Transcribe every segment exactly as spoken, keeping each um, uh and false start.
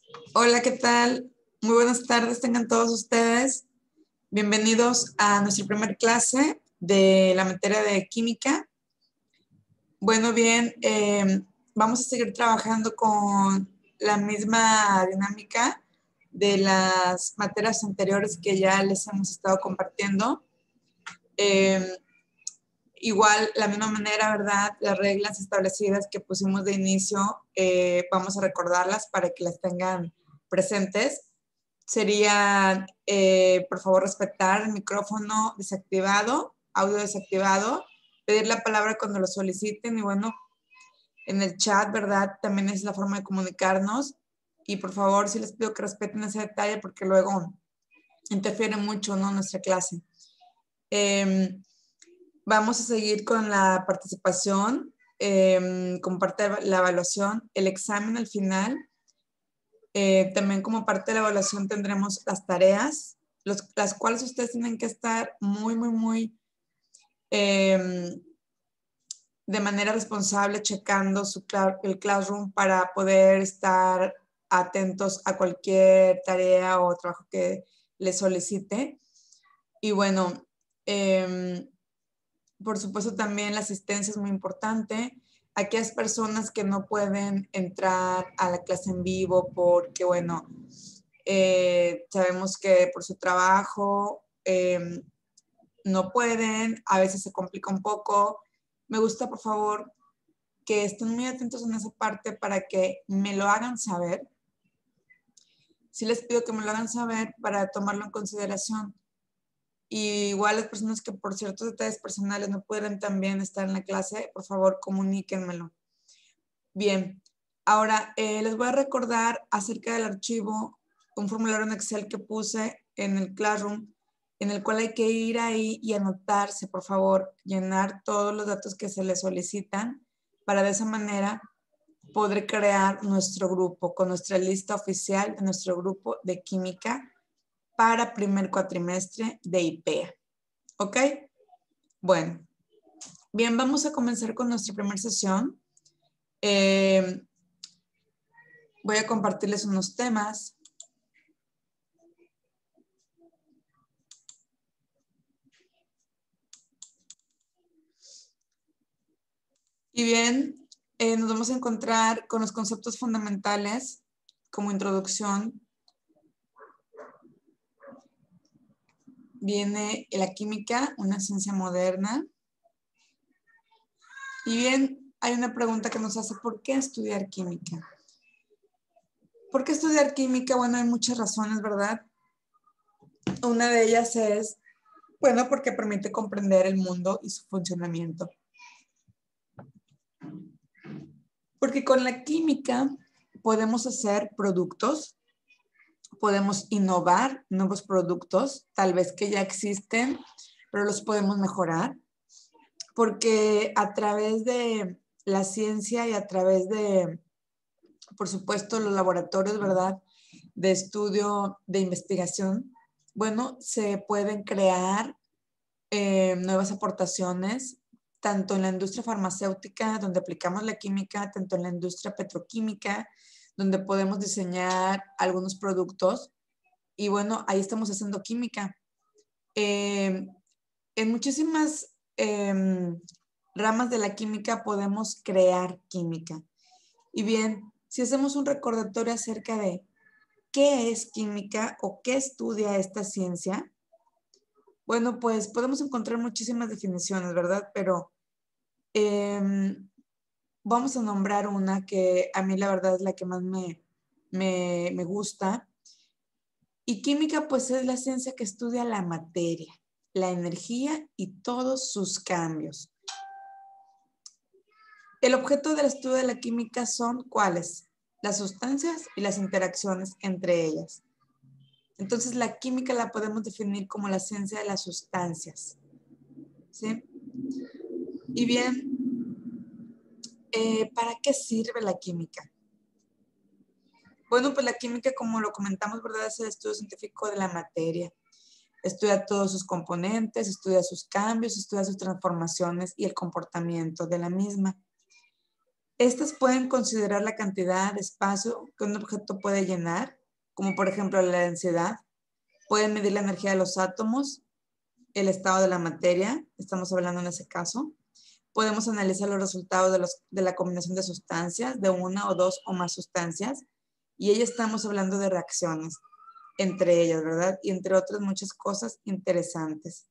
Hola, ¿qué tal? Muy buenas tardes, tengan todos ustedes. Bienvenidos a nuestra primera clase de la materia de química. Bueno, bien, eh, vamos a seguir trabajando con la misma dinámica de las materias anteriores que ya les hemos estado compartiendo. Eh, igual, la misma manera, ¿verdad? Las reglas establecidas que pusimos de inicio, eh, vamos a recordarlas para que las tengan presentes. Sería, eh, por favor, respetar el micrófono desactivado, audio desactivado, pedir la palabra cuando lo soliciten y bueno, en el chat, ¿verdad? También es la forma de comunicarnos y por favor, sí les pido que respeten ese detalle porque luego interfiere mucho, ¿no? Nuestra clase. Eh, vamos a seguir con la participación, eh, como parte de la evaluación, el examen al final. Eh, también como parte de la evaluación tendremos las tareas, los, las cuales ustedes tienen que estar muy, muy, muy eh, de manera responsable checando su, el Classroom para poder estar atentos a cualquier tarea o trabajo que les solicite. Y bueno, eh, por supuesto también la asistencia es muy importante. Aquellas personas que no pueden entrar a la clase en vivo porque, bueno, eh, sabemos que por su trabajo eh, no pueden, a veces se complica un poco. Me gusta, por favor, que estén muy atentos en esa parte para que me lo hagan saber. Sí les pido que me lo hagan saber para tomarlo en consideración. Y igual las personas que por ciertos detalles personales no pueden también estar en la clase, por favor, comuníquenmelo. Bien, ahora eh, les voy a recordar acerca del archivo, un formulario en Excel que puse en el Classroom, en el cual hay que ir ahí y anotarse, por favor, llenar todos los datos que se les solicitan para de esa manera poder crear nuestro grupo con nuestra lista oficial de nuestro grupo de química para primer cuatrimestre de I P E A. ¿Ok? Bueno, bien, vamos a comenzar con nuestra primera sesión. Eh, voy a compartirles unos temas. Y bien, eh, nos vamos a encontrar con los conceptos fundamentales como introducción. Viene la química, una ciencia moderna. Y bien, hay una pregunta que nos hace, ¿por qué estudiar química? ¿Por qué estudiar química? Bueno, hay muchas razones, ¿verdad? Una de ellas es, bueno, porque permite comprender el mundo y su funcionamiento. Porque con la química podemos hacer productos, podemos innovar nuevos productos, tal vez que ya existen, pero los podemos mejorar. Porque a través de la ciencia y a través de, por supuesto, los laboratorios, ¿verdad? De estudio, de investigación, bueno, se pueden crear eh, nuevas aportaciones, tanto en la industria farmacéutica, donde aplicamos la química, tanto en la industria petroquímica, donde podemos diseñar algunos productos. Y bueno, ahí estamos haciendo química. Eh, en muchísimas eh, ramas de la química podemos crear química. Y bien, si hacemos un recordatorio acerca de qué es química o qué estudia esta ciencia, bueno, pues podemos encontrar muchísimas definiciones, ¿verdad? Pero eh, vamos a nombrar una que a mí la verdad es la que más me, me, me gusta. Y química pues es la ciencia que estudia la materia, la energía y todos sus cambios. El objeto del estudio de la química son ¿cuáles? Las sustancias y las interacciones entre ellas. Entonces la química la podemos definir como la ciencia de las sustancias. ¿Sí? Y bien, eh, ¿para qué sirve la química? Bueno, pues la química, como lo comentamos, ¿verdad? Es el estudio científico de la materia. Estudia todos sus componentes, estudia sus cambios, estudia sus transformaciones y el comportamiento de la misma. Estas pueden considerar la cantidad de espacio que un objeto puede llenar, como por ejemplo la densidad. Pueden medir la energía de los átomos, el estado de la materia, estamos hablando en ese caso. Podemos analizar los resultados de, los, de la combinación de sustancias, de una o dos o más sustancias, y ahí estamos hablando de reacciones entre ellas, ¿verdad? Y entre otras muchas cosas interesantes.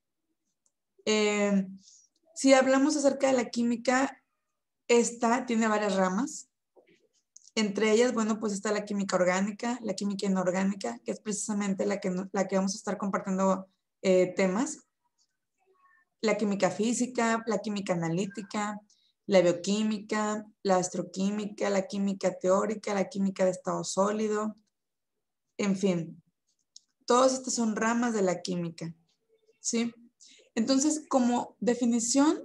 Eh, si hablamos acerca de la química, esta tiene varias ramas. Entre ellas, bueno, pues está la química orgánica, la química inorgánica, que es precisamente la que, la que vamos a estar compartiendo eh, temas. La química física, la química analítica, la bioquímica, la astroquímica, la química teórica, la química de estado sólido, en fin. Todas estas son ramas de la química, ¿sí? Entonces, como definición,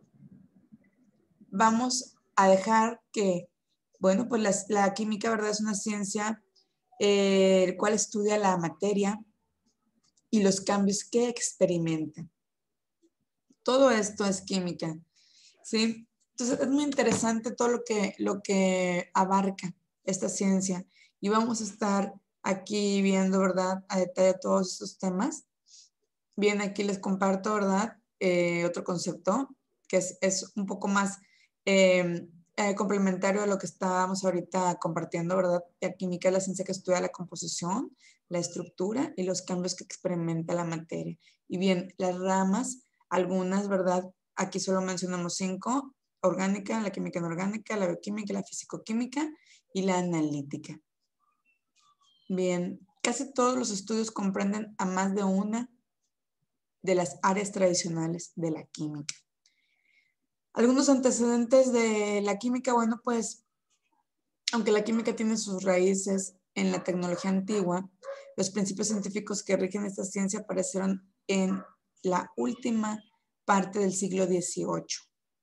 vamos a dejar que, bueno, pues la, la química, ¿verdad? Es una ciencia eh, el cual estudia la materia y los cambios que experimenta. Todo esto es química, ¿sí? Entonces, es muy interesante todo lo que, lo que abarca esta ciencia y vamos a estar aquí viendo, ¿verdad? A detalle todos estos temas. Bien, aquí les comparto, ¿verdad? Eh, otro concepto que es, es un poco más eh, eh, complementario a lo que estábamos ahorita compartiendo, ¿verdad? La química es la ciencia que estudia la composición, la estructura y los cambios que experimenta la materia. Y bien, las ramas, algunas, ¿verdad? Aquí solo mencionamos cinco: orgánica, la química inorgánica, la bioquímica, la fisicoquímica y la analítica. Bien, casi todos los estudios comprenden a más de una de las áreas tradicionales de la química. Algunos antecedentes de la química, bueno, pues, aunque la química tiene sus raíces en la tecnología antigua, los principios científicos que rigen esta ciencia aparecieron en la última parte del siglo dieciocho.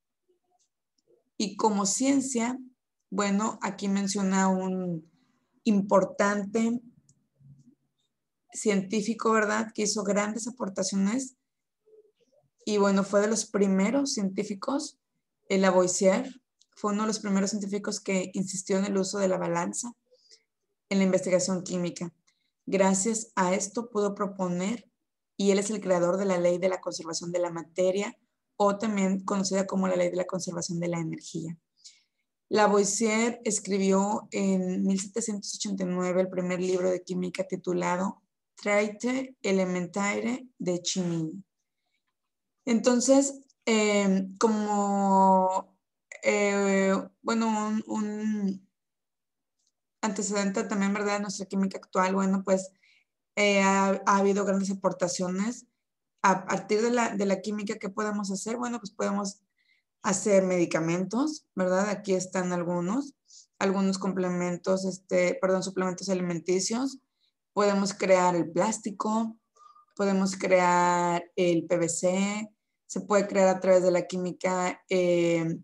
Y como ciencia, bueno, aquí menciona un importante científico, ¿verdad?, que hizo grandes aportaciones y bueno, fue de los primeros científicos, el Lavoisier, fue uno de los primeros científicos que insistió en el uso de la balanza en la investigación química. Gracias a esto pudo proponer, y él es el creador de la ley de la conservación de la materia, o también conocida como la ley de la conservación de la energía. Lavoisier escribió en mil setecientos ochenta y nueve el primer libro de química titulado Traité élémentaire de chimie. Entonces, eh, como, eh, bueno, un, un antecedente también, ¿verdad?, de nuestra química actual, bueno, pues eh, ha, ha habido grandes aportaciones. A partir de la, de la química, ¿qué podemos hacer? Bueno, pues podemos hacer medicamentos, ¿verdad? Aquí están algunos, algunos complementos, este, perdón, suplementos alimenticios. Podemos crear el plástico, podemos crear el P V C, se puede crear a través de la química eh,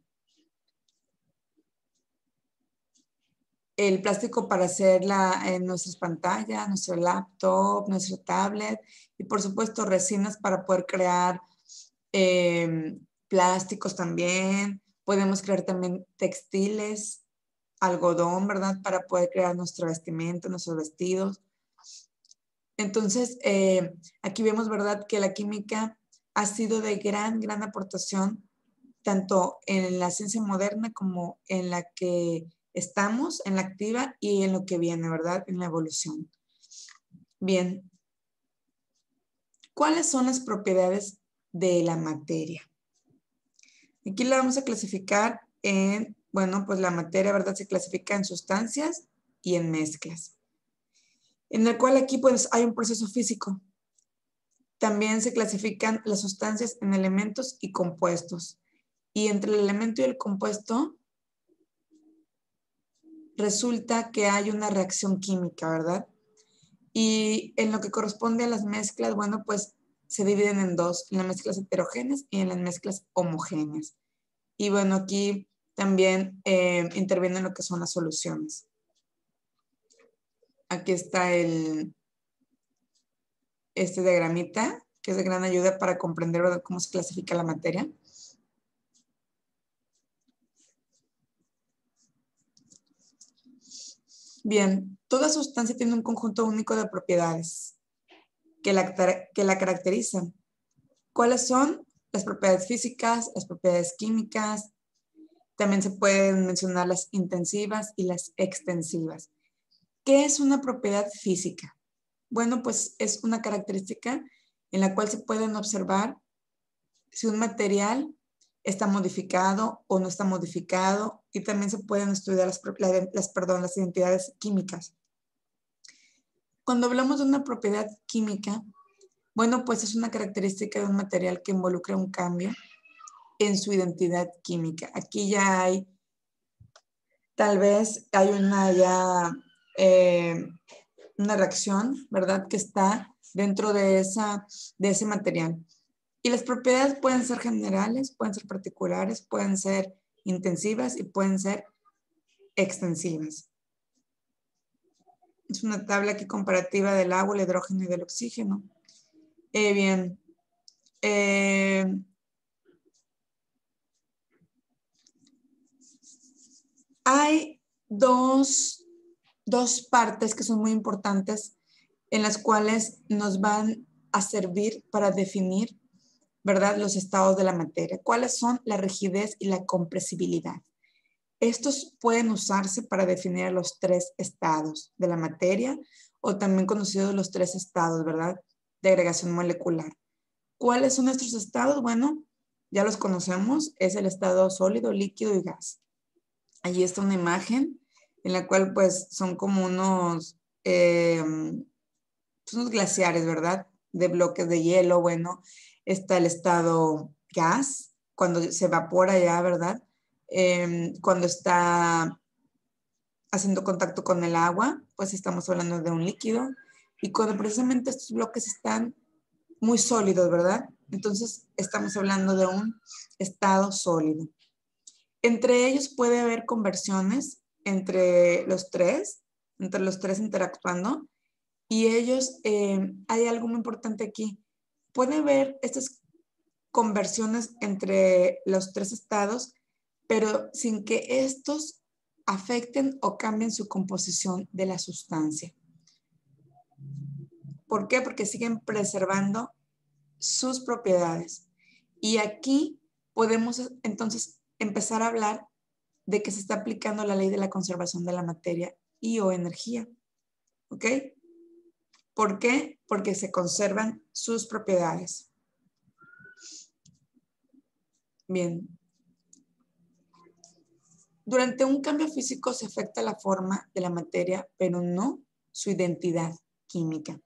el plástico para hacer la, en nuestras pantallas, nuestro laptop, nuestro tablet y por supuesto resinas para poder crear eh, plásticos también. Podemos crear también textiles, algodón, ¿verdad? Para poder crear nuestro vestimenta, nuestros vestidos. Entonces, eh, aquí vemos, ¿verdad?, que la química ha sido de gran, gran aportación, tanto en la ciencia moderna como en la que estamos, en la activa y en lo que viene, ¿verdad?, en la evolución. Bien, ¿cuáles son las propiedades de la materia? Aquí la vamos a clasificar en, bueno, pues la materia, ¿verdad?, se clasifica en sustancias y en mezclas, en el cual aquí pues hay un proceso físico. También se clasifican las sustancias en elementos y compuestos. Y entre el elemento y el compuesto resulta que hay una reacción química, ¿verdad? Y en lo que corresponde a las mezclas, bueno, pues se dividen en dos, en las mezclas heterogéneas y en las mezclas homogéneas. Y bueno, aquí también eh, intervienen lo que son las soluciones. Aquí está el, este diagramita, que es de gran ayuda para comprender, ¿verdad?, cómo se clasifica la materia. Bien, toda sustancia tiene un conjunto único de propiedades que la, que la caracterizan. ¿Cuáles son? Las propiedades físicas, las propiedades químicas. También se pueden mencionar las intensivas y las extensivas. ¿Qué es una propiedad física? Bueno, pues es una característica en la cual se pueden observar si un material está modificado o no está modificado, y también se pueden estudiar las, las, perdón, las identidades químicas. Cuando hablamos de una propiedad química, bueno, pues es una característica de un material que involucra un cambio en su identidad química. Aquí ya hay, tal vez hay una ya, eh, una reacción, ¿verdad? Que está dentro de, esa, de ese material. Y las propiedades pueden ser generales, pueden ser particulares, pueden ser intensivas y pueden ser extensivas. Es una tabla aquí comparativa del agua, el hidrógeno y del oxígeno. Eh, bien. Eh, hay dos, dos partes que son muy importantes en las cuales nos van a servir para definir, ¿verdad?, los estados de la materia. ¿Cuáles son? La rigidez y la compresibilidad. Estos pueden usarse para definir los tres estados de la materia, o también conocidos los tres estados, ¿verdad?, de agregación molecular. ¿Cuáles son nuestros estados? Bueno, ya los conocemos, es el estado sólido, líquido y gas. Allí está una imagen en la cual pues son como unos, eh, unos glaciares, ¿verdad?, de bloques de hielo. Bueno, está el estado gas, cuando se evapora ya, ¿verdad?, eh, cuando está haciendo contacto con el agua, pues estamos hablando de un líquido. Y cuando precisamente estos bloques están muy sólidos, ¿verdad?, entonces estamos hablando de un estado sólido. Entre ellos puede haber conversiones entre los tres, entre los tres interactuando, y ellos, eh, hay algo muy importante aquí. Puede haber estas conversiones entre los tres estados, pero sin que estos afecten o cambien su composición de la sustancia. ¿Por qué? Porque siguen preservando sus propiedades. Y aquí podemos entonces empezar a hablar de que se está aplicando la ley de la conservación de la materia y o energía. ¿Ok? ¿Por qué? Porque se conservan sus propiedades. Bien. Durante un cambio físico se afecta la forma de la materia, pero no su identidad química.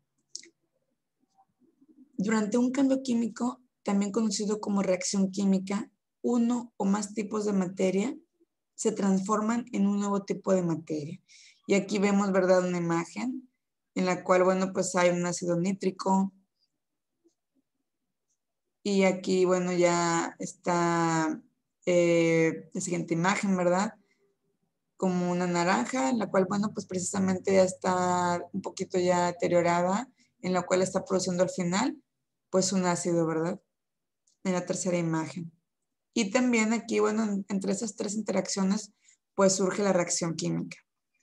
Durante un cambio químico, también conocido como reacción química, uno o más tipos de materia se transforman en un nuevo tipo de materia. Y aquí vemos, ¿verdad?, una imagen en la cual, bueno, pues hay un ácido nítrico. Y aquí, bueno, ya está eh, la siguiente imagen, ¿verdad?, como una naranja, en la cual, bueno, pues precisamente ya está un poquito ya deteriorada, en la cual está produciendo al final, pues un ácido, ¿verdad?, en la tercera imagen. Y también aquí, bueno, entre esas tres interacciones, pues surge la reacción química.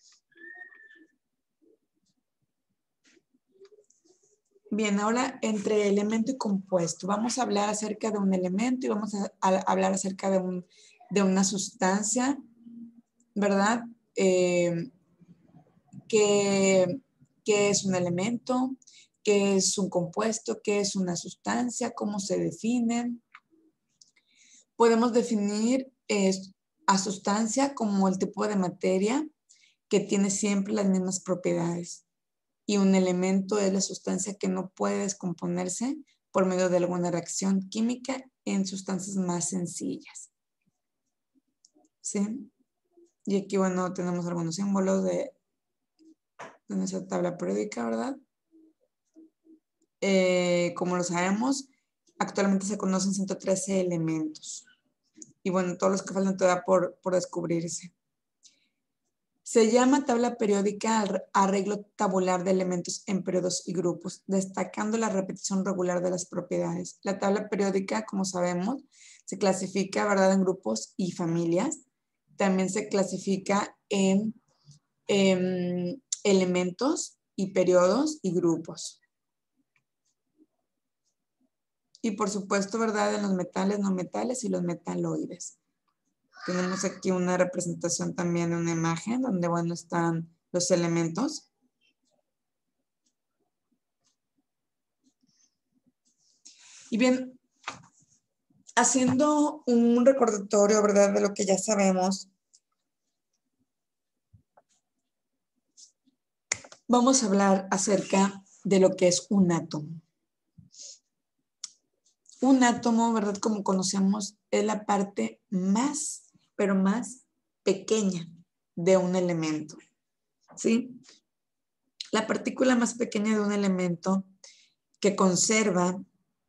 Bien, ahora entre elemento y compuesto. Vamos a hablar acerca de un elemento y vamos a, a hablar acerca de, un, de una sustancia, ¿verdad? Eh, ¿qué, ¿Qué es un elemento? ¿Qué es un compuesto? ¿Qué es una sustancia? ¿Cómo se definen? Podemos definir eh, a sustancia como el tipo de materia que tiene siempre las mismas propiedades. Y un elemento es la sustancia que no puede descomponerse por medio de alguna reacción química en sustancias más sencillas. ¿Sí? Y aquí, bueno, tenemos algunos símbolos de, de nuestra tabla periódica, ¿verdad? Eh, como lo sabemos, actualmente se conocen ciento trece elementos. Y bueno, todos los que faltan todavía por, por descubrirse. Se llama tabla periódica al arreglo tabular de elementos en periodos y grupos, destacando la repetición regular de las propiedades. La tabla periódica, como sabemos, se clasifica, ¿verdad?, en grupos y familias. También se clasifica en eh, elementos y periodos y grupos. Y por supuesto, ¿verdad? En los metales, no metales y los metaloides. Tenemos aquí una representación también de una imagen donde, bueno, están los elementos. Y bien, haciendo un recordatorio, ¿verdad? De lo que ya sabemos, vamos a hablar acerca de lo que es un átomo. Un átomo, ¿verdad? Como conocemos, es la parte más, pero más pequeña de un elemento, ¿sí? La partícula más pequeña de un elemento que conserva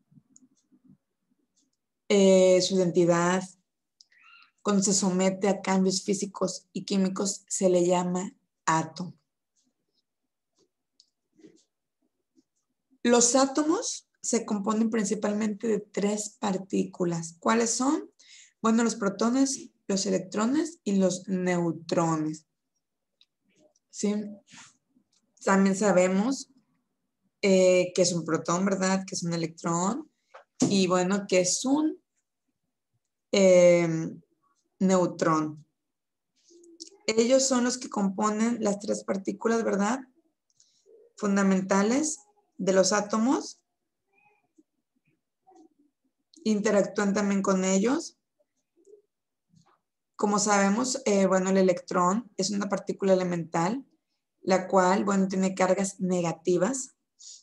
eh, su identidad, cuando se somete a cambios físicos y químicos, se le llama átomo. Los átomos se componen principalmente de tres partículas. ¿Cuáles son? Bueno, los protones, los electrones y los neutrones. ¿Sí? También sabemos eh, que es un protón, ¿verdad? Que es un electrón. Y bueno, que es un eh, neutrón. Ellos son los que componen las tres partículas, ¿verdad? Fundamentales de los átomos. Interactúan también con ellos. Como sabemos, eh, bueno, el electrón es una partícula elemental, la cual, bueno, tiene cargas negativas.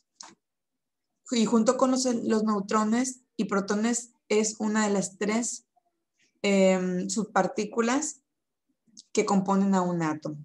Y junto con los, los neutrones y protones es una de las tres eh, subpartículas que componen a un átomo.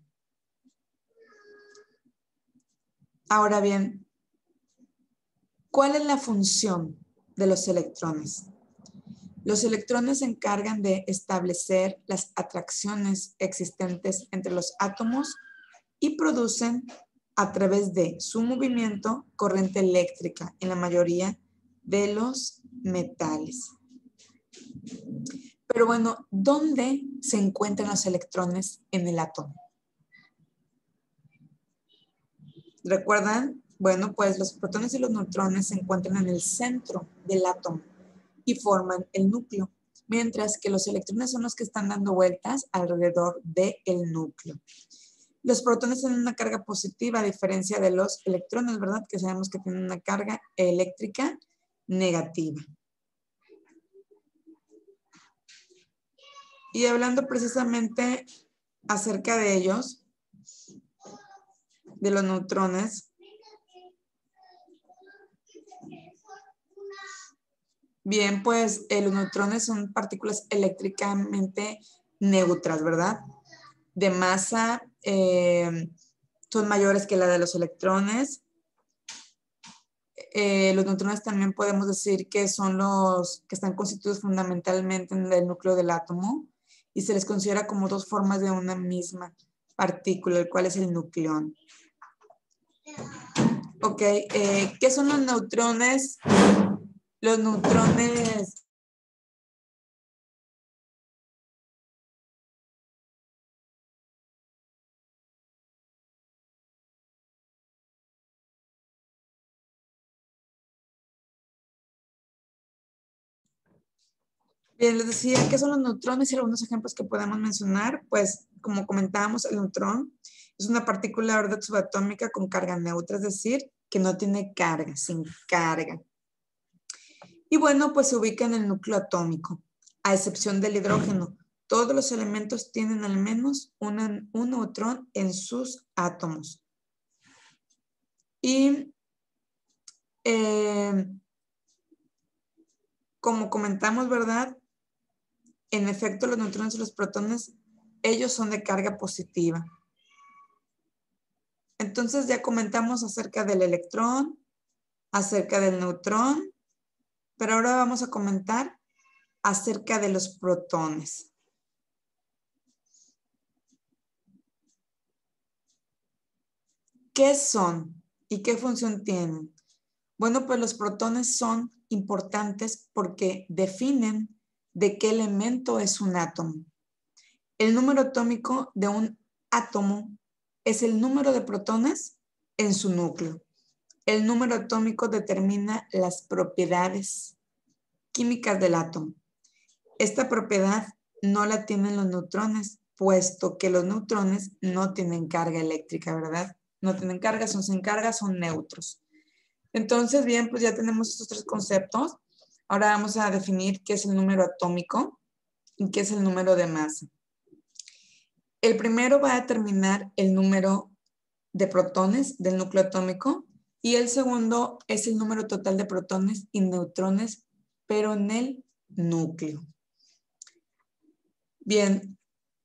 Ahora bien, ¿cuál es la función de los electrones? Los electrones se encargan de establecer las atracciones existentes entre los átomos y producen a través de su movimiento corriente eléctrica en la mayoría de los metales. Pero bueno, ¿dónde se encuentran los electrones en el átomo? ¿Recuerdan? Bueno, pues los protones y los neutrones se encuentran en el centro del átomo y forman el núcleo, mientras que los electrones son los que están dando vueltas alrededor del núcleo. Los protones tienen una carga positiva a diferencia de los electrones, ¿verdad? Que sabemos que tienen una carga eléctrica negativa. Y hablando precisamente acerca de ellos, de los neutrones, bien, pues eh, los neutrones son partículas eléctricamente neutras, ¿verdad? De masa eh, son mayores que la de los electrones. Eh, los neutrones también podemos decir que son los que están constituidos fundamentalmente en el núcleo del átomo y se les considera como dos formas de una misma partícula, el cual es el nucleón. Ok, eh, ¿qué son los neutrones? Los neutrones... Bien, les decía qué son los neutrones y algunos ejemplos que podemos mencionar. Pues, como comentábamos, el neutrón es una partícula, ¿verdad?, subatómica con carga neutra, es decir, que no tiene carga, sin carga. Y bueno, pues se ubica en el núcleo atómico, a excepción del hidrógeno. Todos los elementos tienen al menos una, un neutrón en sus átomos. Y eh, como comentamos, ¿verdad? En efecto, los neutrones y los protones, ellos son de carga positiva. Entonces ya comentamos acerca del electrón, acerca del neutrón, pero ahora vamos a comentar acerca de los protones. ¿Qué son y qué función tienen? Bueno, pues los protones son importantes porque definen de qué elemento es un átomo. El número atómico de un átomo es el número de protones en su núcleo. El número atómico determina las propiedades químicas del átomo. Esta propiedad no la tienen los neutrones, puesto que los neutrones no tienen carga eléctrica, ¿verdad? No tienen carga, son sin carga, son neutros. Entonces, bien, pues ya tenemos estos tres conceptos. Ahora vamos a definir qué es el número atómico y qué es el número de masa. El primero va a determinar el número de protones del núcleo atómico y el segundo es el número total de protones y neutrones, pero en el núcleo. Bien,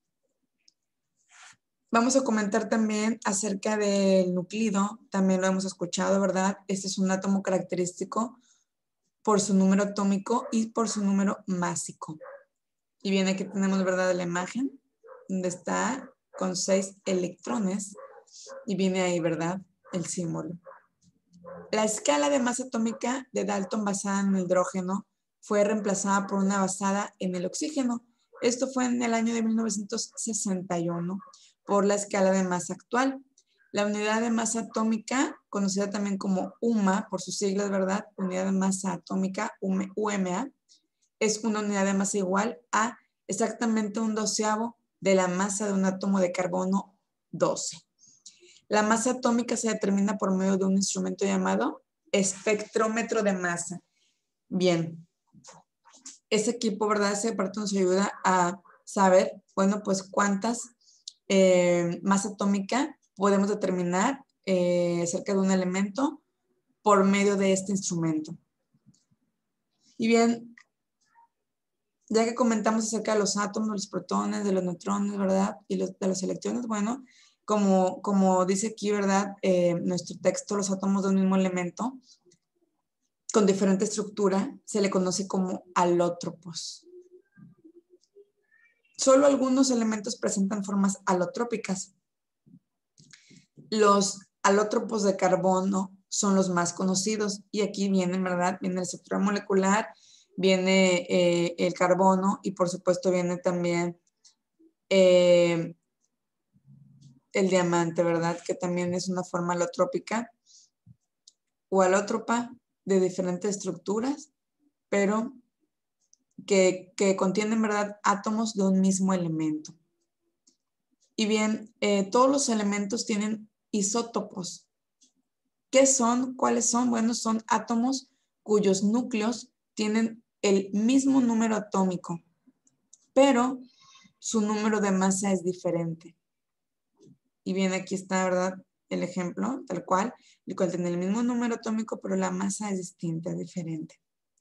vamos a comentar también acerca del núclido, también lo hemos escuchado, ¿verdad? Este es un átomo característico por su número atómico y por su número másico. Y bien, aquí tenemos, ¿verdad?, la imagen, donde está con seis electrones y viene ahí, ¿verdad?, el símbolo. La escala de masa atómica de Dalton basada en el hidrógeno fue reemplazada por una basada en el oxígeno. Esto fue en el año de mil novecientos sesenta y uno por la escala de masa actual. La unidad de masa atómica, conocida también como U M A, por sus siglas, ¿verdad? Unidad de masa atómica, U M A, es una unidad de masa igual a exactamente un doceavo de la masa de un átomo de carbono doce. La masa atómica se determina por medio de un instrumento llamado espectrómetro de masa. Bien, ese equipo, ¿verdad? Ese parte nos ayuda a saber, bueno, pues cuántas eh, masa atómica podemos determinar eh, acerca de un elemento por medio de este instrumento. Y bien, ya que comentamos acerca de los átomos, de los protones, de los neutrones, ¿verdad? Y los, de los electrones, bueno, como, como dice aquí, ¿verdad? Eh, nuestro texto, los átomos de un mismo elemento con diferente estructura se le conoce como alótropos. Solo algunos elementos presentan formas alotrópicas. Los alótropos de carbono son los más conocidos y aquí vienen, ¿verdad? Viene la estructura molecular, viene eh, el carbono y por supuesto viene también eh, el diamante, ¿verdad? Que también es una forma alotrópica o alótropa de diferentes estructuras, pero que, que contienen, ¿verdad?, átomos de un mismo elemento. Y bien, eh, todos los elementos tienen isótopos. ¿Qué son? ¿Cuáles son? Bueno, son átomos cuyos núcleos tienen el mismo número atómico, pero su número de masa es diferente. Y bien, aquí está, ¿verdad?, el ejemplo, tal cual, el cual tiene el mismo número atómico, pero la masa es distinta, diferente.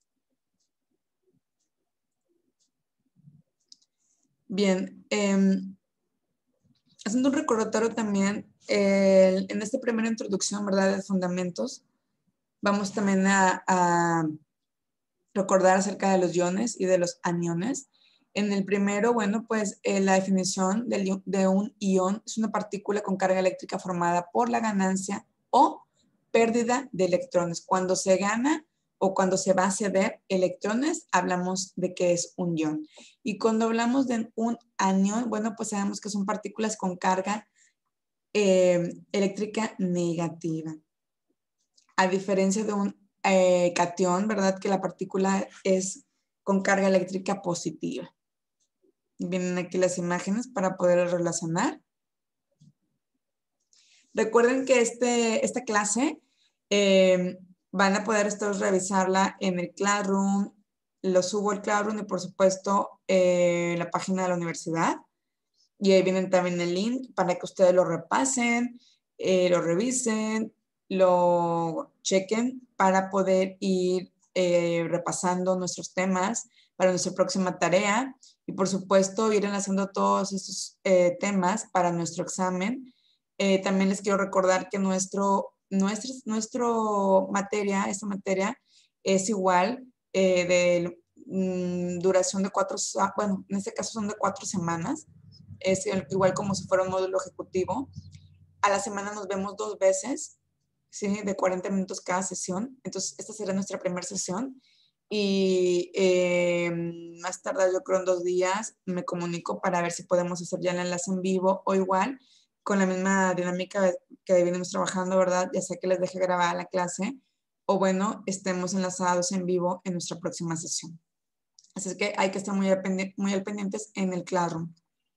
Bien, eh, haciendo un recordatorio también, eh, en esta primera introducción, ¿verdad?, de fundamentos, vamos también a, a recordar acerca de los iones y de los aniones. En el primero, bueno, pues eh, la definición de, de un ion es una partícula con carga eléctrica formada por la ganancia o pérdida de electrones. Cuando se gana o cuando se va a ceder electrones, hablamos de que es un ion. Y cuando hablamos de un anión, bueno, pues sabemos que son partículas con carga eh, eléctrica negativa. A diferencia de un eh, catión, ¿verdad? Que la partícula es con carga eléctrica positiva. Vienen aquí las imágenes para poder relacionar. Recuerden que este, esta clase eh, van a poder ustedes revisarla en el Classroom, lo subo al Classroom y por supuesto eh, la página de la universidad. Y ahí vienen también el link para que ustedes lo repasen, eh, lo revisen, lo chequen para poder ir eh, repasando nuestros temas para nuestra próxima tarea y por supuesto ir enlazando todos estos eh, temas para nuestro examen. Eh, también les quiero recordar que nuestro, nuestro, nuestro materia, esta materia es igual eh, de mm, duración de cuatro, bueno, en este caso son de cuatro semanas. Es igual como si fuera un módulo ejecutivo. A la semana nos vemos dos veces, ¿sí? De cuarenta minutos cada sesión. Entonces, esta será nuestra primera sesión. Y eh, más tarde, yo creo en dos días, me comunico para ver si podemos hacer ya el enlace en vivo o igual con la misma dinámica que venimos trabajando, ¿verdad? Ya sea que les deje grabada la clase o bueno, estemos enlazados en vivo en nuestra próxima sesión. Así es que hay que estar muy al, pendiente, muy al pendientes en el Classroom.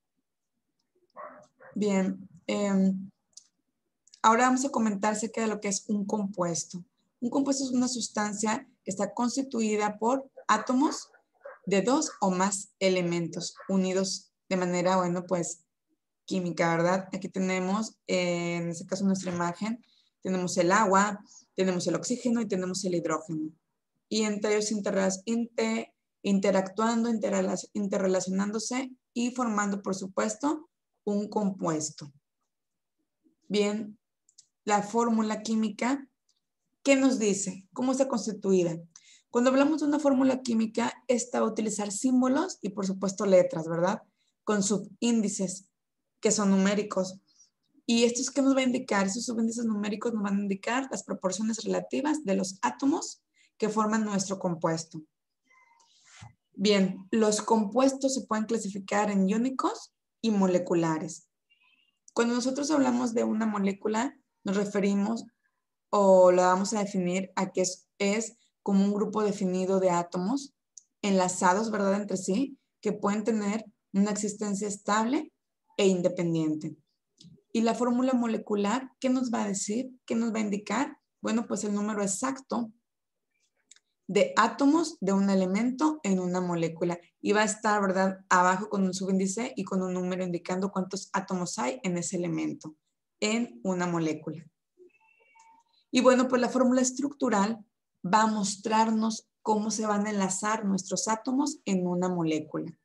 Bien, eh, ahora vamos a comentar acerca de lo que es un compuesto. Un compuesto es una sustancia que está constituida por átomos de dos o más elementos unidos de manera, bueno, pues química, ¿verdad? Aquí tenemos, eh, en este caso nuestra imagen, tenemos el agua, tenemos el oxígeno y tenemos el hidrógeno. Y entre ellos inter, interactuando, interrelacionándose y formando, por supuesto, un compuesto. Bien, la fórmula química, ¿qué nos dice? ¿Cómo está constituida? Cuando hablamos de una fórmula química, esta va a utilizar símbolos y, por supuesto, letras, ¿verdad? Con subíndices, que son numéricos. ¿Y estos qué nos va a indicar? Esos subíndices numéricos nos van a indicar las proporciones relativas de los átomos que forman nuestro compuesto. Bien, los compuestos se pueden clasificar en iónicos y moleculares. Cuando nosotros hablamos de una molécula, nos referimos o la vamos a definir a que es, es como un grupo definido de átomos enlazados, ¿verdad?, entre sí, que pueden tener una existencia estable e independiente. Y la fórmula molecular, ¿qué nos va a decir? ¿Qué nos va a indicar? Bueno, pues el número exacto de átomos de un elemento en una molécula. Y va a estar, ¿verdad?, abajo con un subíndice y con un número indicando cuántos átomos hay en ese elemento, en una molécula. Y bueno, pues la fórmula estructural va a mostrarnos cómo se van a enlazar nuestros átomos en una molécula.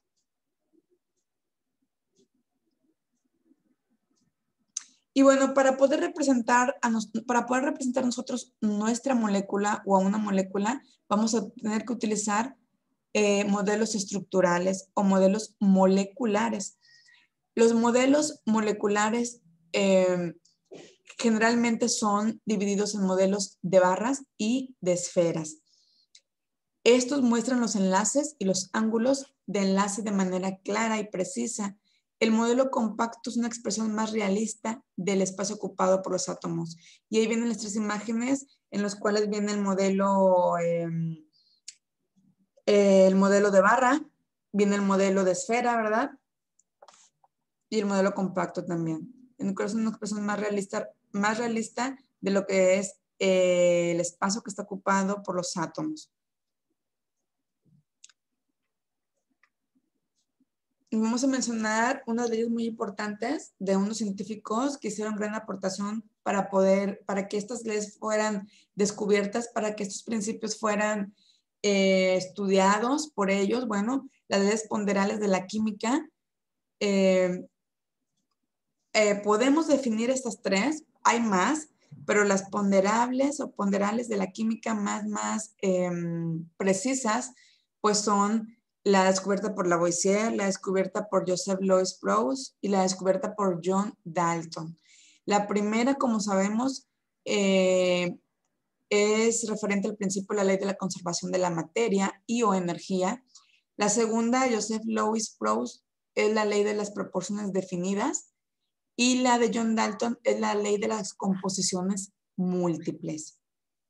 Y bueno, para poder representar a nos, para poder representar nosotros nuestra molécula o a una molécula, vamos a tener que utilizar eh, modelos estructurales o modelos moleculares. Los modelos moleculares eh, generalmente son divididos en modelos de barras y de esferas. Estos muestran los enlaces y los ángulos de enlace de manera clara y precisa. El modelo compacto es una expresión más realista del espacio ocupado por los átomos. Y ahí vienen las tres imágenes en las cuales viene el modelo, eh, el modelo de barra, viene el modelo de esfera, ¿verdad? Y el modelo compacto también. En el cual es una expresión más realista, más realista de lo que es eh, el espacio que está ocupado por los átomos. Y vamos a mencionar unas leyes muy importantes de unos científicos que hicieron gran aportación para poder, para que estas leyes fueran descubiertas, para que estos principios fueran eh, estudiados por ellos. Bueno, las leyes ponderales de la química. Eh, eh, podemos definir estas tres, hay más, pero las ponderables o ponderales de la química más, más eh, precisas, pues son la descubierta por Lavoisier, la descubierta por Joseph Louis Proust y la descubierta por John Dalton. La primera, como sabemos, eh, es referente al principio de la ley de la conservación de la materia y o energía. La segunda, Joseph Louis Proust, es la ley de las proporciones definidas. Y la de John Dalton es la ley de las composiciones múltiples.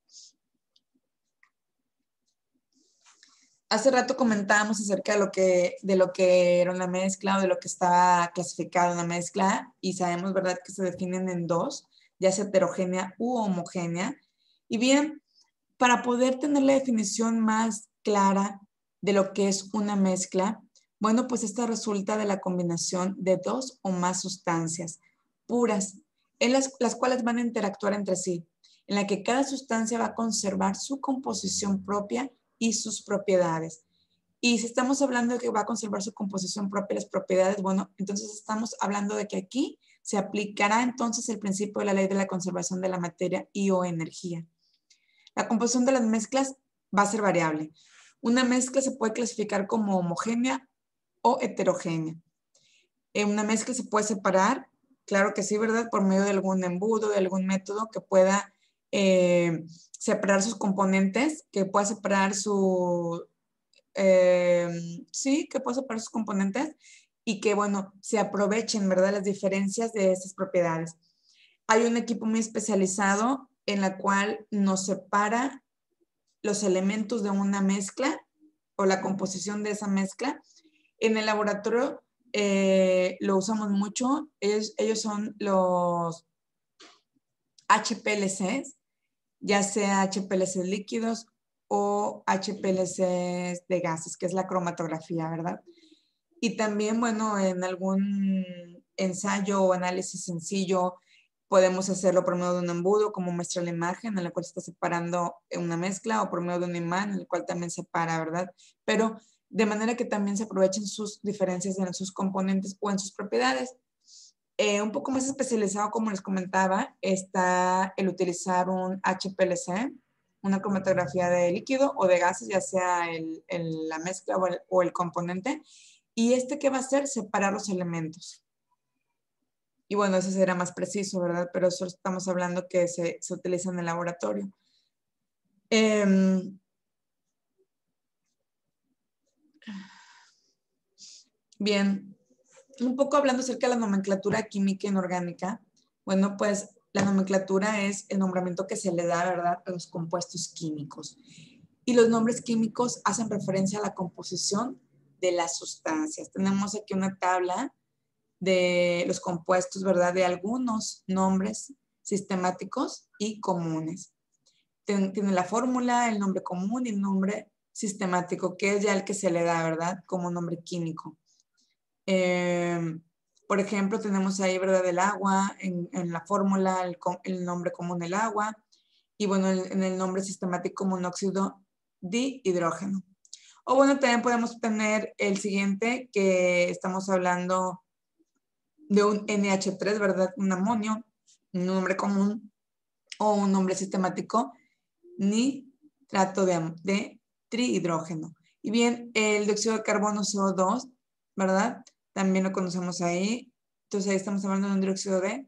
Hace rato comentábamos acerca de lo que, de lo que era una mezcla o de lo que estaba clasificado en una mezcla y sabemos, ¿verdad?, que se definen en dos, ya sea heterogénea u homogénea. Y bien, para poder tener la definición más clara de lo que es una mezcla, bueno, pues esta resulta de la combinación de dos o más sustancias puras, en las, las cuales van a interactuar entre sí, en la que cada sustancia va a conservar su composición propia y sus propiedades. Y si estamos hablando de que va a conservar su composición propia y las propiedades, bueno, entonces estamos hablando de que aquí se aplicará entonces el principio de la ley de la conservación de la materia y o energía. La composición de las mezclas va a ser variable. Una mezcla se puede clasificar como homogénea o heterogénea. En una mezcla se puede separar, claro que sí, ¿verdad?, por medio de algún embudo, de algún método que pueda eh, separar sus componentes, que pueda separar su... Eh, sí, que pueda separar sus componentes y que, bueno, se aprovechen, ¿verdad?, las diferencias de estas propiedades. Hay un equipo muy especializado en la cual nos separa los elementos de una mezcla o la composición de esa mezcla. En el laboratorio eh, lo usamos mucho. Ellos, ellos son los H P L Cs, ya sea H P L Cs líquidos o H P L Cs de gases, que es la cromatografía, ¿verdad? Y también, bueno, en algún ensayo o análisis sencillo podemos hacerlo por medio de un embudo, como muestra la imagen, en la cual se está separando una mezcla, o por medio de un imán, en el cual también separa, ¿verdad? Pero de manera que también se aprovechen sus diferencias en sus componentes o en sus propiedades. Eh, un poco más especializado, como les comentaba, está el utilizar un H P L C, una cromatografía de líquido o de gases, ya sea el, el, la mezcla o el, o el componente. Y este, ¿qué va a hacer? Separar los elementos. Y bueno, ese será más preciso, ¿verdad? Pero eso estamos hablando que se, se utiliza en el laboratorio. Eh, bien, un poco hablando acerca de la nomenclatura química inorgánica. Bueno, pues la nomenclatura es el nombramiento que se le da, ¿verdad?, a los compuestos químicos. Y los nombres químicos hacen referencia a la composición de las sustancias. Tenemos aquí una tabla de los compuestos, ¿verdad?, de algunos nombres sistemáticos y comunes. Tiene la fórmula, el nombre común y el nombre sistemático, que es ya el que se le da, ¿verdad?, como nombre químico. Eh, por ejemplo, tenemos ahí, ¿verdad?, el agua, en, en la fórmula, el, el nombre común del agua, y bueno, el, en el nombre sistemático, monóxido de hidrógeno. O bueno, también podemos tener el siguiente, que estamos hablando de un N H tres, ¿verdad?, un amonio, un nombre común, o un nombre sistemático, nitrato de, de trihidrógeno. Y bien, el dióxido de carbono C O dos, ¿verdad?, también lo conocemos ahí. Entonces ahí estamos hablando de un dióxido de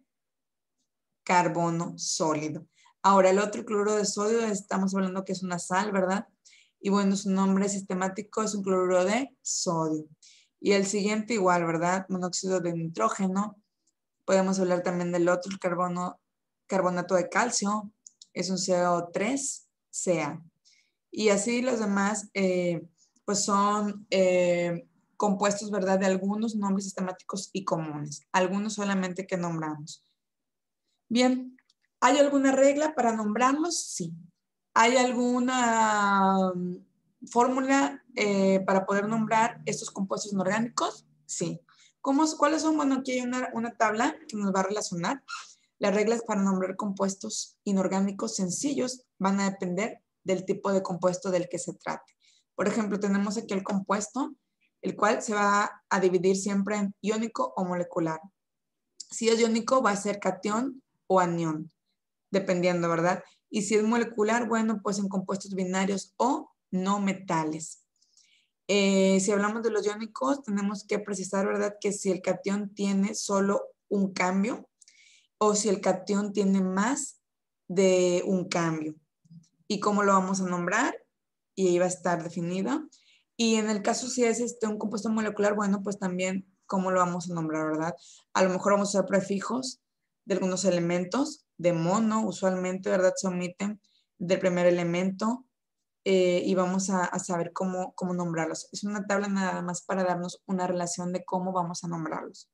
carbono sólido. Ahora, el otro cloruro de sodio, estamos hablando que es una sal, ¿verdad? Y bueno, su nombre sistemático es un cloruro de sodio. Y el siguiente igual, ¿verdad? Monóxido de nitrógeno. Podemos hablar también del otro, el carbono, carbonato de calcio. Es un C O tres C A. Y así los demás, eh, pues son eh, compuestos, ¿verdad?, de algunos nombres sistemáticos y comunes. Algunos solamente que nombramos. Bien, ¿hay alguna regla para nombrarlos? Sí. ¿Hay alguna um, fórmula eh, para poder nombrar estos compuestos inorgánicos? Sí. ¿Cómo, ¿Cuáles son? Bueno, aquí hay una, una tabla que nos va a relacionar. Las reglas para nombrar compuestos inorgánicos sencillos van a depender del tipo de compuesto del que se trate. Por ejemplo, tenemos aquí el compuesto, el cual se va a dividir siempre en iónico o molecular. Si es iónico, va a ser catión o anión, dependiendo, ¿verdad? Y si es molecular, bueno, pues en compuestos binarios o no metales. Eh, si hablamos de los iónicos, tenemos que precisar, ¿verdad?, que si el catión tiene solo un cambio o si el catión tiene más de un cambio. ¿Y cómo lo vamos a nombrar? Y ahí va a estar definido. Y en el caso si es este, un compuesto molecular, bueno, pues también cómo lo vamos a nombrar, ¿verdad? A lo mejor vamos a usar prefijos de algunos elementos, de mono, usualmente, ¿verdad?, se omiten del primer elemento eh, y vamos a, a saber cómo, cómo nombrarlos. Es una tabla nada más para darnos una relación de cómo vamos a nombrarlos.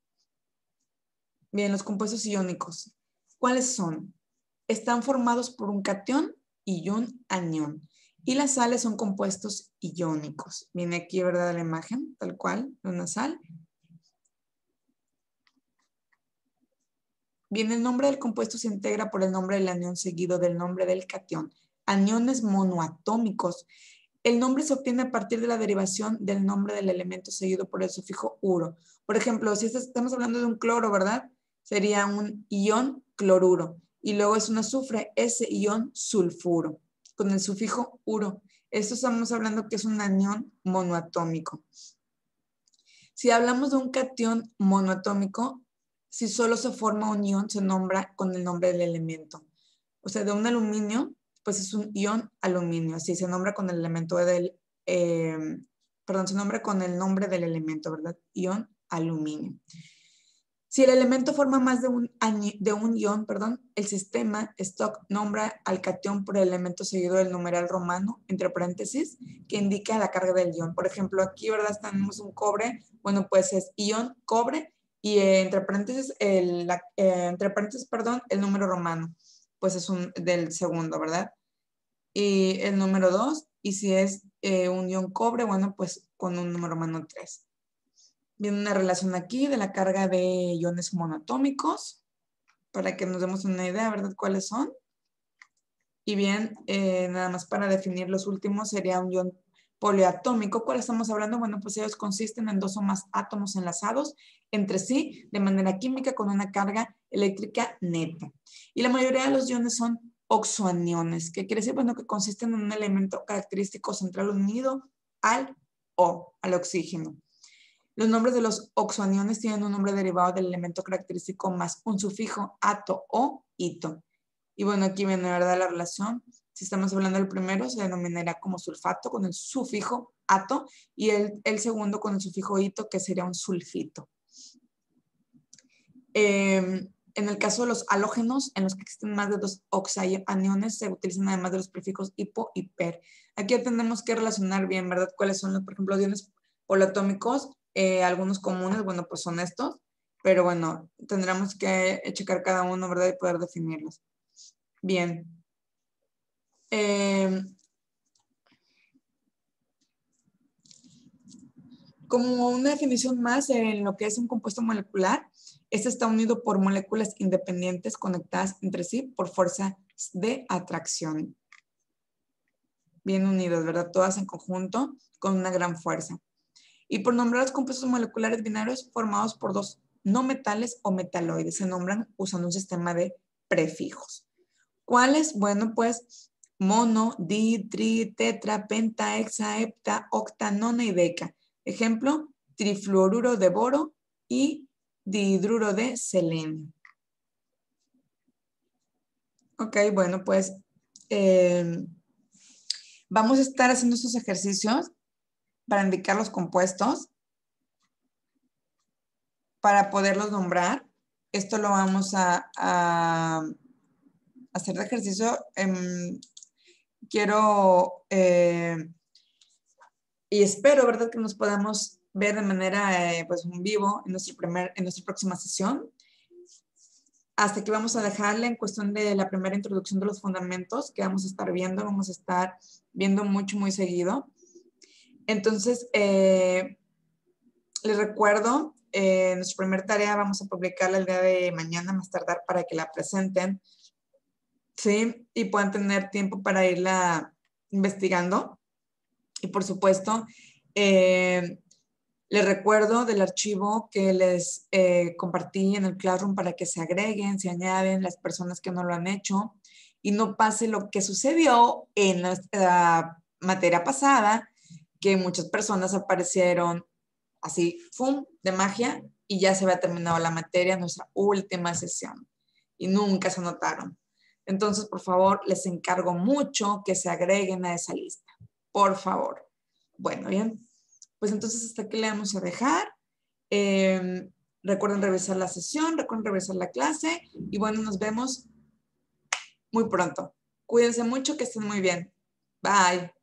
Bien, los compuestos iónicos. ¿Cuáles son? Están formados por un catión y un anión. Y las sales son compuestos iónicos. Viene aquí, ¿verdad?, la imagen, tal cual, de una sal. Bien, el nombre del compuesto se integra por el nombre del anión seguido del nombre del catión. Aniones monoatómicos. El nombre se obtiene a partir de la derivación del nombre del elemento seguido por el sufijo uro. Por ejemplo, si estamos hablando de un cloro, ¿verdad?, sería un ion cloruro. Y luego es un azufre, ese ion sulfuro, con el sufijo uro. Esto estamos hablando que es un anión monoatómico. Si hablamos de un catión monoatómico, si solo se forma un ion, se nombra con el nombre del elemento. O sea, de un aluminio, pues es un ion aluminio. Así se nombra con el elemento del, eh, perdón, se nombra con el nombre del elemento, ¿verdad? Ion aluminio. Si el elemento forma más de un, de un ion, perdón, el sistema Stock nombra al catión por el elemento seguido del numeral romano, entre paréntesis, que indica la carga del ion. Por ejemplo, aquí, ¿verdad? Tenemos un cobre, bueno, pues es ion, cobre, y eh, entre paréntesis, el, la, eh, entre paréntesis, perdón, el número romano, pues es un del segundo, ¿verdad? Y el número dos, y si es eh, un ion cobre, bueno, pues con un número romano tres. Viene una relación aquí de la carga de iones monoatómicos, para que nos demos una idea, ¿verdad? ¿Cuáles son? Y bien, eh, nada más para definir los últimos, sería un ion poliatómico. ¿Cuál estamos hablando? Bueno, pues ellos consisten en dos o más átomos enlazados entre sí de manera química con una carga eléctrica neta. Y la mayoría de los iones son oxoaniones, que quiere decir, bueno, que consisten en un elemento característico central unido al O, al oxígeno. Los nombres de los oxoaniones tienen un nombre derivado del elemento característico más un sufijo ato o ito. Y bueno, aquí viene, ¿verdad?, la relación. Si estamos hablando del primero, se denominará como sulfato con el sufijo ato y el, el segundo con el sufijo ito, que sería un sulfito. Eh, en el caso de los halógenos, en los que existen más de dos oxoaniones, se utilizan además de los prefijos hipo y per. Aquí ya tenemos que relacionar bien, ¿verdad?, cuáles son, los, por ejemplo, los iones polatómicos. Eh, algunos comunes, bueno, pues son estos, pero bueno, tendremos que checar cada uno, ¿verdad?, y poder definirlos. Bien. Eh, como una definición más en lo que es un compuesto molecular, este está unido por moléculas independientes conectadas entre sí por fuerzas de atracción. Bien unidas, ¿verdad? Todas en conjunto con una gran fuerza. Y por nombrar los compuestos moleculares binarios formados por dos no metales o metaloides, se nombran usando un sistema de prefijos. ¿Cuáles? Bueno, pues mono, di, tri, tetra, penta, hexa, hepta, octa, nona y deca. Ejemplo, trifluoruro de boro y dihidruro de selenio. Ok, bueno, pues eh, vamos a estar haciendo estos ejercicios para indicar los compuestos, para poderlos nombrar. Esto lo vamos a, a hacer de ejercicio. Eh, quiero eh, y espero, ¿verdad?, que nos podamos ver de manera eh, pues en vivo en, nuestro primer, en nuestra próxima sesión. Hasta aquí vamos a dejarle en cuestión de la primera introducción de los fundamentos que vamos a estar viendo, vamos a estar viendo mucho, muy seguido. Entonces, eh, les recuerdo, eh, nuestra primera tarea vamos a publicarla el día de mañana, más tardar, para que la presenten, ¿sí? Y puedan tener tiempo para irla investigando. Y por supuesto, eh, les recuerdo del archivo que les eh, compartí en el Classroom para que se agreguen, se añaden las personas que no lo han hecho y no pase lo que sucedió en nuestra materia pasada, que muchas personas aparecieron así, ¡fum!, de magia, y ya se había terminado la materia, nuestra última sesión, y nunca se anotaron. Entonces, por favor, les encargo mucho que se agreguen a esa lista. Por favor. Bueno, bien. Pues entonces hasta aquí le vamos a dejar. Eh, recuerden revisar la sesión, recuerden revisar la clase, y bueno, nos vemos muy pronto. Cuídense mucho, que estén muy bien. Bye.